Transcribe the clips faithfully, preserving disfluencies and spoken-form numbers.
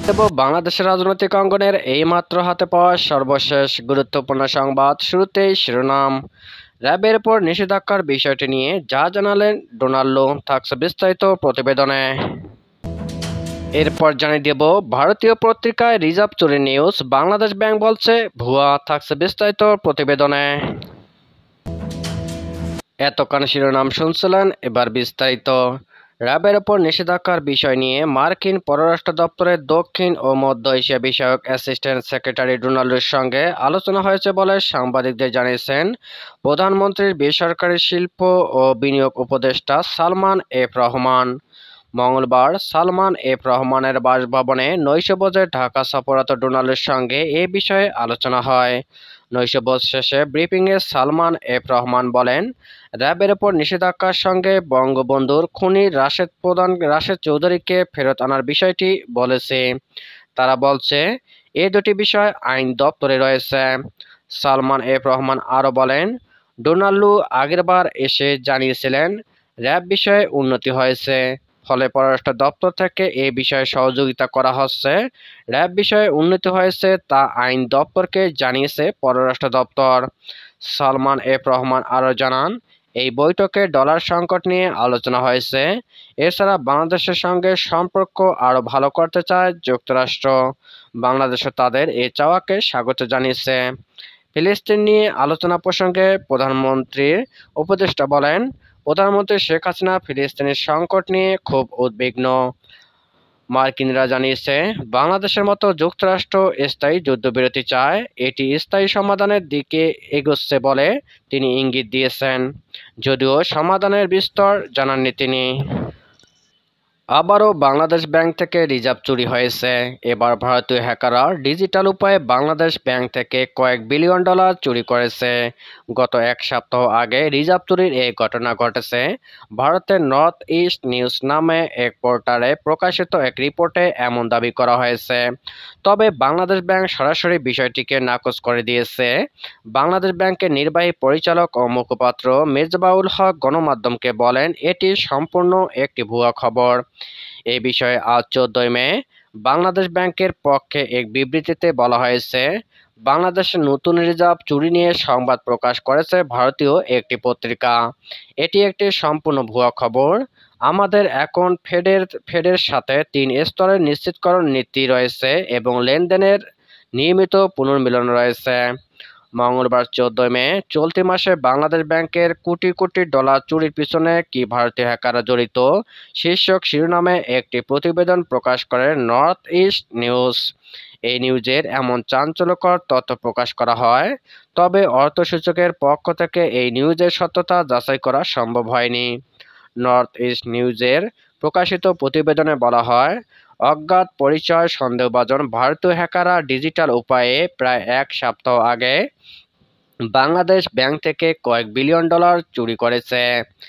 দেব বাংলাদেশের রাজনৈতিক অঙ্গনের এইমাত্র হাতে পাওয়া সর্বশেষ গুরুত্বপূর্ণ সংবাদ। শুরুতেই শিরোনাম। র্যাবের উপর নিষেধাজ্ঞার বিষয়টি নিয়ে যা জানালেন ডোনাল্ডো, থাকছে বিস্তারিত প্রতিবেদনে। এরপর জানিয়ে দেব ভারতীয় পত্রিকায় রিজার্ভ চুরি নিউজ, বাংলাদেশ ব্যাংক বলছে ভুয়া, থাকছে বিস্তারিত প্রতিবেদনে। এতক্ষণ শিরোনাম শুনছিলেন, এবার বিস্তারিত। র্যাবের ওপর নিষেধাজ্ঞার বিষয় নিয়ে মার্কিন পররাষ্ট্র দপ্তরের দক্ষিণ ও মধ্য এশিয়া বিষয়ক অ্যাসিস্ট্যান্ট সেক্রেটারি ডোনাল্ডোর সঙ্গে আলোচনা হয়েছে বলে সাংবাদিকদের জানিয়েছেন প্রধানমন্ত্রীর বেসরকারি শিল্প ও বিনিয়োগ উপদেষ্টা সালমান এফ রহমান। মঙ্গলবার সালমান এফ রহমানের বাসভবনে নৈশভোজে ঢাকা সফররত ডোনাল্ডোর সঙ্গে এ বিষয়ে আলোচনা হয়। নৈশভোজ শেষে ব্রিফিংয়ে সালমান এফ রহমান বলেন, র্যাবের ওপর নিষেধাজ্ঞার সঙ্গে বঙ্গবন্ধুর খুনি রাশেদ প্রধান রাশেদ চৌধুরীকে ফেরত আনার বিষয়টি বলেছে। তারা বলছে এ দুটি বিষয় আইন দপ্তরে রয়েছে। সালমান এফ রহমান আরও বলেন, ডোনাল্ডো আগেরবার এসে জানিয়েছিলেন র্যাব বিষয়ে উন্নতি হয়েছে, ফলে পররাষ্ট্র দপ্তর থেকে এ বিষয়ে সহযোগিতা করা হচ্ছে। র্যাব বিষয়ে উন্নতি হয়েছে তা আইন দপ্তরকে জানিয়েছে পররাষ্ট্র দপ্তর। সালমান এফ রহমান আরও জানান, এই বৈঠকে ডলার সংকট নিয়ে আলোচনা হয়েছে। এছাড়া বাংলাদেশের সঙ্গে সম্পর্ক আরও ভালো করতে চায় যুক্তরাষ্ট্র। বাংলাদেশও তাদের এ চাওয়াকে স্বাগত জানিয়েছে। ফিলিস্তিন নিয়ে আলোচনা প্রসঙ্গে প্রধানমন্ত্রীর উপদেষ্টা বলেন, প্রধানমন্ত্রী শেখ হাসিনা ফিলিস্তিনের সংকট নিয়ে খুব উদ্বিগ্ন। মার্কিনরা জানিয়েছে বাংলাদেশের মতো যুক্তরাষ্ট্র স্থায়ী যুদ্ধবিরতি চায়, এটি স্থায়ী সমাধানের দিকে এগোচ্ছে বলে তিনি ইঙ্গিত দিয়েছেন, যদিও সমাধানের বিস্তর জানাননি তিনি। আবারও বাংলাদেশ ব্যাংক থেকে রিজার্ভ চুরি হয়েছে। এবার ভারতীয় হ্যাকাররা ডিজিটাল উপায়ে বাংলাদেশ ব্যাংক থেকে কয়েক বিলিয়ন ডলার চুরি করেছে। গত এক সপ্তাহ আগে রিজার্ভ চুরির এই ঘটনা ঘটেছে। ভারতের নর্থ ইস্ট নিউজ নামে এক পোর্টালে প্রকাশিত এক রিপোর্টে এমন দাবি করা হয়েছে। তবে বাংলাদেশ ব্যাংক সরাসরি বিষয়টিকে নাকচ করে দিয়েছে। বাংলাদেশ ব্যাংকের নির্বাহী পরিচালক ও মুখপাত্র মেজবাউল হক গণমাধ্যমকে বলেন, এটি সম্পূর্ণ একটি ভুয়া খবর। এ বিষয়ে আজ চোদ্দই মে বাংলাদেশ ব্যাংকের পক্ষে এক বিবৃতিতে বলা হয়েছে, বাংলাদেশের নতুন রিজার্ভ চুরি নিয়ে সংবাদ প্রকাশ করেছে ভারতীয় একটি পত্রিকা। এটি একটি সম্পূর্ণ ভুয়া খবর। আমাদের এখন ফেডের ফেডের সাথে তিন স্তরের নিশ্চিতকরণ নীতি রয়েছে এবং লেনদেনের নিয়মিত পুনর্মিলন রয়েছে। মঙ্গলবার চোদ্দই মে চলতি মাসে বাংলাদেশ ব্যাংকের কোটি কোটি ডলার চুরির পিছনে কি ভারতীয় হ্যাকাররা জড়িত শীর্ষক শিরোনামে একটি প্রতিবেদন প্রকাশ করে নর্থ ইস্ট নিউজ। এই নিউজের এমন চাঞ্চল্যকর তথ্য প্রকাশ করা হয়, তবে অর্থসূচকের পক্ষ থেকে এই নিউজের সত্যতা যাচাই করা সম্ভব হয়নি। নর্থ ইস্ট নিউজের প্রকাশিত প্রতিবেদনে বলা হয়, অজ্ঞাত পরিচয় সন্দেহভাজন ভারতীয় হ্যাকাররা ডিজিটাল উপায়ে প্রায় এক সপ্তাহ আগে বাংলাদেশ ব্যাংক থেকে কয়েক বিলিয়ন ডলার চুরি করেছে।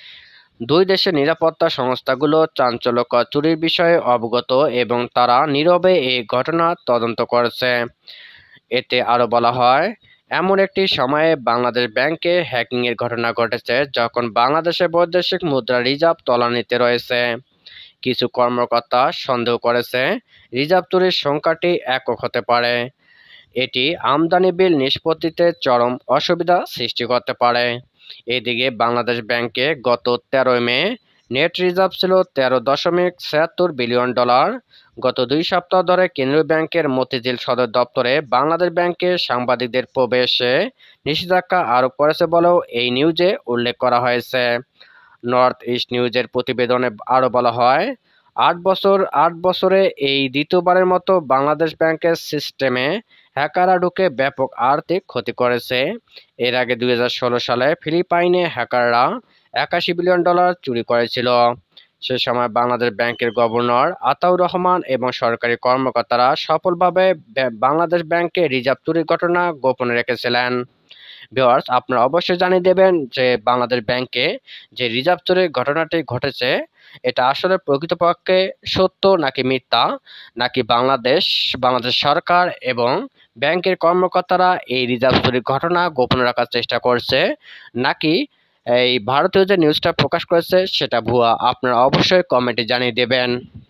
দুই দেশের নিরাপত্তা সংস্থাগুলো চাঞ্চল্যকর চুরির বিষয়ে অবগত এবং তারা নীরবে এই ঘটনা তদন্ত করেছে। এতে আরও বলা হয়, এমন একটি সময়ে বাংলাদেশ ব্যাংকে হ্যাকিংয়ের ঘটনা ঘটেছে যখন বাংলাদেশের বৈদেশিক মুদ্রা রিজার্ভ তলানিতে রয়েছে। কিছু কর্মকর্তা সন্দেহ করেছে রিজার্ভ চুরির সংখ্যাটি একক হতে পারে। এটি আমদানি বিল নিষ্পত্তিতে চরম অসুবিধা সৃষ্টি করতে পারে। এদিকে বাংলাদেশ ব্যাংকে গত তেরোই মে নেট রিজার্ভ ছিল তেরো দশমিক ছিয়াত্তর বিলিয়ন ডলার। গত দুই সপ্তাহ ধরে কেন্দ্রীয় ব্যাংকের মতিঝিল সদর দপ্তরে বাংলাদেশ ব্যাংকে সাংবাদিকদের প্রবেশে নিষেধাজ্ঞা আরোপ করেছে বলেও এই নিউজে উল্লেখ করা হয়েছে। নর্থ ইস্ট নিউজের প্রতিবেদনে আরও বলা হয়, আট বছর আট বছরে এই দ্বিতীয়বারের মতো বাংলাদেশ ব্যাংকের সিস্টেমে হ্যাকাররা ঢুকে ব্যাপক আর্থিক ক্ষতি করেছে। এর আগে দুই হাজার ষোলো সালে ফিলিপাইনে হ্যাকাররা একাশি বিলিয়ন ডলার চুরি করেছিল। সে সময় বাংলাদেশ ব্যাংকের গভর্নর আতাউর রহমান এবং সরকারি কর্মকর্তারা সফলভাবে বাংলাদেশ ব্যাংকে রিজার্ভ চুরির ঘটনা গোপনে রেখেছিলেন। ভিউয়ার্স, আপনারা অবশ্যই জানিয়ে দেবেন যে বাংলাদেশ ব্যাংকে যে রিজার্ভ চুরির ঘটনাটি ঘটেছে এটা আসলে প্রকৃতপক্ষে সত্য নাকি মিথ্যা, নাকি বাংলাদেশ বাংলাদেশ সরকার এবং ব্যাংকের কর্মকর্তারা এই রিজার্ভ চুরির ঘটনা গোপন রাখার চেষ্টা করছে, নাকি এই ভারতীয় যে নিউজটা প্রকাশ করেছে সেটা ভুয়া। আপনারা অবশ্যই কমেন্টে জানিয়ে দেবেন।